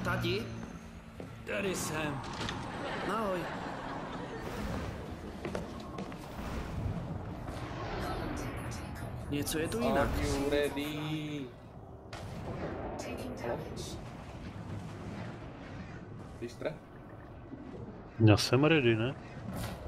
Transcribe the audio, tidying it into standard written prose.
Tati? Tady jsem. Ahoj. Něco je tu jinak. Are you ready? Distra? Já jsem ready, ne?